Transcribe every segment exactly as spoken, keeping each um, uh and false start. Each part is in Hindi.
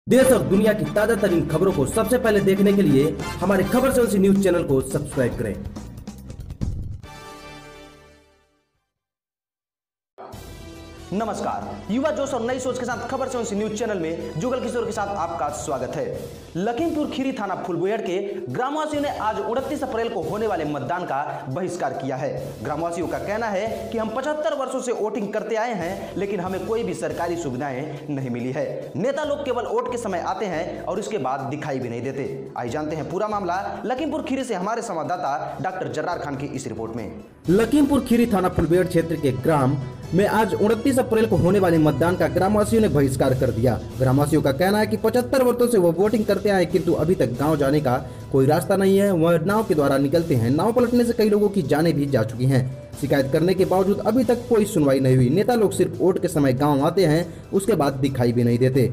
देश और दुनिया की ताजा तरीन खबरों को सबसे पहले देखने के लिए हमारे खबर सेवन सी न्यूज चैनल को सब्सक्राइब करें। नमस्कार, युवा जोश और नई सोच के साथ खबर सेवन सी न्यूज चैनल में जुगल किशोर के साथ आपका स्वागत है। लखीमपुर खीरी थाना फुलबुहड़ के ग्रामवासियों ने आज उनतीस अप्रैल को होने वाले मतदान का बहिष्कार किया है। ग्रामवासियों का कहना है कि हम पचहत्तर वर्षों से वोटिंग करते आए हैं, लेकिन हमें कोई भी सरकारी सुविधाएं नहीं मिली है। नेता लोग केवल वोट के समय आते हैं और उसके बाद दिखाई भी नहीं देते। आइए जानते हैं पूरा मामला लखीमपुर खीरी से हमारे संवाददाता डॉक्टर जर्रार खान की इस रिपोर्ट में। लखीमपुर खीरी थाना फुलबुहड़ क्षेत्र के ग्राम में आज उनतीस अप्रैल को होने वाले मतदान का ग्रामवासियों ने बहिष्कार कर दिया। ग्रामवासियों का कहना है कि पचहत्तर वर्षों से वो वोटिंग करते आए, किंतु अभी तक गांव जाने का कोई रास्ता नहीं है। वह नाव के द्वारा निकलते हैं। नाव पलटने से कई लोगों की जानें भी जा चुकी हैं। शिकायत करने के बावजूद अभी तक कोई सुनवाई नहीं हुई। नेता लोग सिर्फ वोट के समय गाँव आते हैं, उसके बाद दिखाई भी नहीं देते।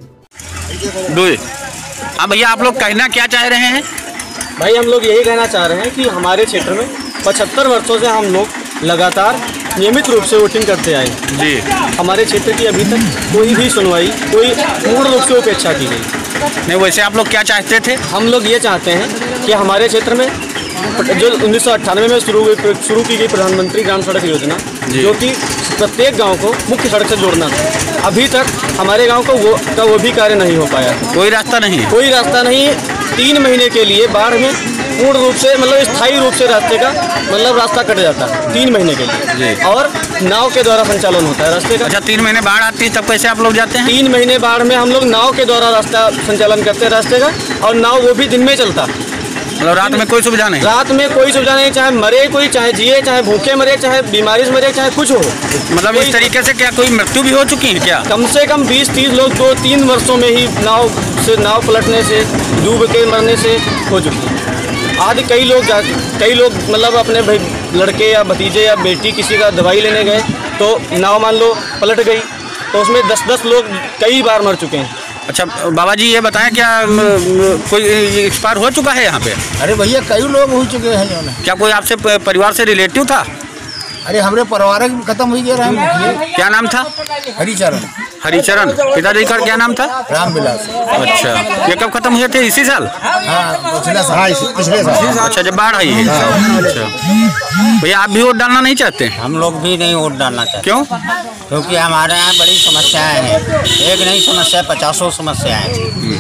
हाँ भैया, आप लोग कहना क्या चाह रहे हैं? भाई हम लोग यही कहना चाह रहे हैं कि हमारे क्षेत्र में पचहत्तर वर्षों से हम लोग लगातार नियमित रूप से वोटिंग करते आए जी। हमारे क्षेत्र की अभी तक कोई भी सुनवाई, कोई पूर्ण रूप से उपेक्षा की गई नहीं। वैसे आप लोग क्या चाहते थे? हम लोग ये चाहते हैं कि हमारे क्षेत्र में जो उन्नीस सौ अट्ठानवे में शुरू शुरू की गई प्रधानमंत्री ग्राम सड़क योजना, जो कि प्रत्येक गांव को मुख्य सड़क से जोड़ना था, अभी तक हमारे गांव को वो का वो भी कार्य नहीं हो पाया। कोई रास्ता नहीं है? कोई रास्ता नहीं है। तीन महीने के लिए बाढ़ में पूर्ण रूप से मतलब स्थायी रूप से रास्ते का मतलब रास्ता कट जाता है तीन महीने के लिए, और नाव के द्वारा संचालन होता है रास्ते का। अच्छा, तीन महीने बाढ़ आती है तब कैसे आप लोग जाते हैं? तीन महीने बाढ़ में हम लोग नाव के द्वारा रास्ता संचालन करते हैं रास्ते का, और नाव वो भी दिन में चलता है। मतलब रात में कोई सुविधा नहीं? रात में कोई सुविधा नहीं। चाहे मरे कोई, चाहे जिए, चाहे भूखे मरे, चाहे बीमारी से मरे, चाहे कुछ हो। मतलब इस तरीके से क्या कोई मृत्यु भी हो चुकी है क्या? कम से कम बीस तीस लोग दो तीन वर्षों में ही नाव से नाव पलटने से, डूब के मरने से हो चुकी है। आज कई लोग जा कई लोग मतलब अपने भाई लड़के या भतीजे या बेटी किसी का दवाई लेने गए तो नाव मान लो पलट गई, तो उसमें दस दस लोग कई बार मर चुके हैं। अच्छा बाबा जी, ये बताएं क्या कोई एक्सपायर हो चुका है यहाँ पे? अरे भैया, कई लोग हो चुके हैं। क्या कोई आपसे परिवार से रिलेटिव था? अरे हमारे परिवार खत्म हो गया। क्या नाम था? हरिचरण। हरिचरण। पिताजी का क्या नाम था? रामविलास। अच्छा, ये कब खत्म हुए थे? इसी साल? हाँ, पिछले साल। पिछले साल। अच्छा, जब बाढ़ आई है। अच्छा भैया, आप भी वोट डालना नहीं चाहते? हम लोग भी नहीं वोट डालना चाहते। क्यों? क्योंकि हमारे यहाँ बड़ी समस्याएं हैं। एक नहीं समस्या, पचासों समस्याएं हैं।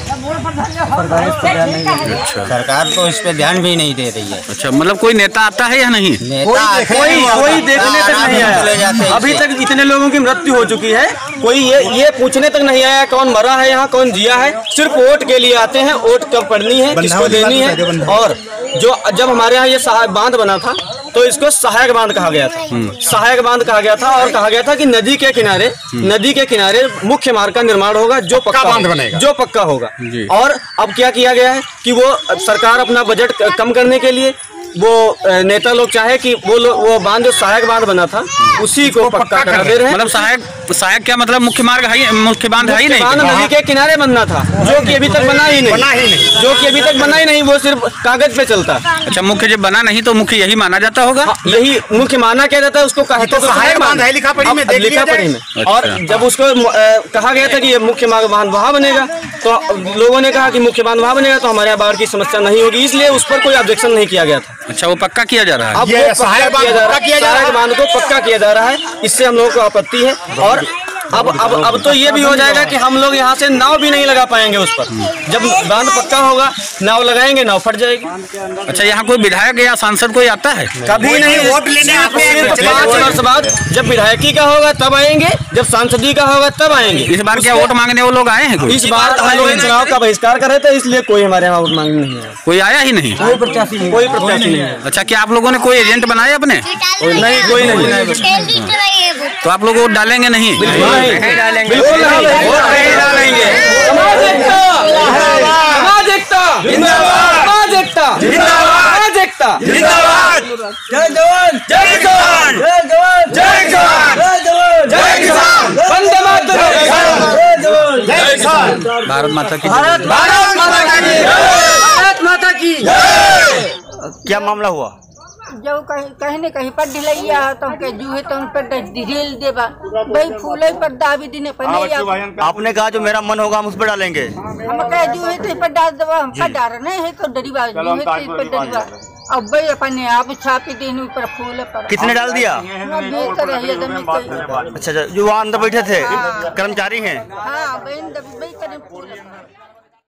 अच्छा, सरकार तो इस पे ध्यान भी नहीं दे रही है। अच्छा, मतलब कोई नेता आता है या नहीं? नेता कोई कोई देखने तक नहीं आया। अभी तक इतने लोगों की मृत्यु हो चुकी है, कोई ये ये पूछने तक नहीं आया कौन मरा है, यहाँ कौन जिया है। सिर्फ वोट के लिए आते हैं, वोट कब पड़नी है, किसको देनी है। और जो जब हमारे यहाँ ये सहायक बांध बना था तो इसको सहायक बांध कहा गया था। सहायक बांध कहा गया था और कहा गया था कि नदी के किनारे नदी के किनारे मुख्य मार्ग का निर्माण होगा, जो पक्का बांध बनेगा, जो पक्का होगा। और अब क्या किया गया है कि वो सरकार अपना बजट कम करने के लिए वो नेता लोग चाहे कि वो वो बांध जो सहायक बांध बना था उसी को पक्का करा दे रहे हैं। मतलब सहायक सहायक क्या मतलब? मुख्य मार्ग है, मुख्य बांध है ही नहीं। बांध नदी के किनारे बनना था, जो कि अभी तक बना ही नहीं बना ही नहीं जो कि अभी तक बना ही नहीं वो सिर्फ कागज पे चलता। अच्छा, मुख्य जब बना नहीं तो मुख्य यही माना जाता होगा? हाँ, यही मुख्य माना क्या जाता है उसको। कहा तो सहायक बांध है, लिखा पढ़ी में लिखा पढ़ी में। और जब उसको कहा गया था कि ये मुख्य बांध वहाँ बनेगा, तो लोगों ने कहा कि मुख्य बांध वहाँ बनेगा तो हमारे यहाँ बाढ़ की समस्या नहीं होगी, इसलिए उस पर कोई ऑब्जेक्शन नहीं किया गया था। अच्छा, वो पक्का किया जा रहा है? अब वो सहायक बांध को पक्का किया जा रहा है, इससे हम लोगों को आपत्ति है। और अब अब अब तो ये भी हो जाएगा कि हम लोग यहाँ से नाव भी नहीं लगा पाएंगे उस पर। जब बांध पक्का होगा, नाव लगाएंगे, नाव फट जाएगी। अच्छा, यहाँ कोई विधायक या सांसद कोई आता है? कभी नहीं। वोट लेने पाँच वर्ष बाद जब विधायकी का होगा तब आएंगे, जब सांसदी का होगा तब आएंगे। इस बार क्या वोट मांगने वो लोग आए हैं? इस बार हम लोग चुनाव का बहिष्कार कर रहे थे, इसलिए कोई हमारे यहाँ वोट मांगने नहीं आया। कोई आया ही नहीं? कोई प्रत्याशी नहीं कोई प्रत्याशी नहीं है। अच्छा, क्या आप लोगों ने कोई एजेंट बनाए अपने? नहीं, कोई नहीं। तो आप लोग वोट डालेंगे नहीं? नहीं डालेंगे, बिल्कुल नहीं डालेंगे। समाज एकता, समाज एकता जिंदाबाद, समाज एकता जिंदाबाद, समाज एकता जिंदाबाद। जय जवान, जय किसान, जय जवान, जय किसान, जय जवान, जय किसान। वंदे मातरम। जय जवान, जय किसान। भारत माता की भारत भारत माता की जय, भारत माता की जय। क्या मामला हुआ? जो कहीं कहीं न कहीं पर ढिलैया तो के जूहे तो उन पर ढील देबा भाई फूले पर दावी दिने पर नहीं। आपने कहा जो मेरा मन होगा हम उस पर डालेंगे। हम कहे जूहे तो पर डाल देबा, हम पर डाल नहीं है तो डरीबा जूहे तो पर डरीबा। अब भाई अपने आप छापी देने ऊपर फूल पर। कितने डाल दिया? अच्छा अच्छा, जो वहाँ अंदर बैठे थे कर्मचारी हैं। हाँ भाई भाई